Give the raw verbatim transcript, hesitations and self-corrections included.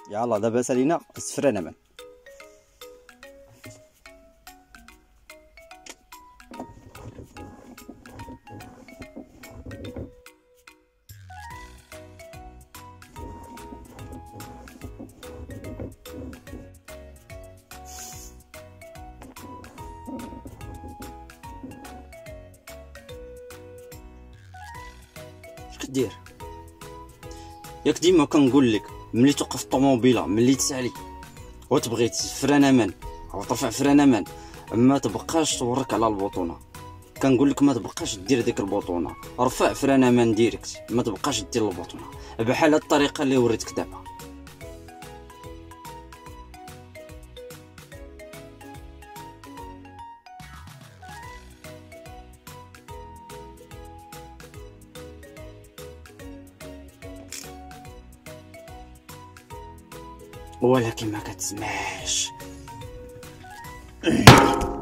يلا دابا سالينا السفران امان. اش كدير؟ ياك ديما كنقول لك ملي توقف الطوموبيله ملي تسالي وتبغي فران امان او ترفع فران امان ما تبقاش تورك على البطونه. كنقول لك ما تبقاش دير ديك البطونه، رفع فران امان ديريكت، ما تبقاش دير البطونه بحال الطريقه اللي وريتك دابا. ولكن ما كتسمعش.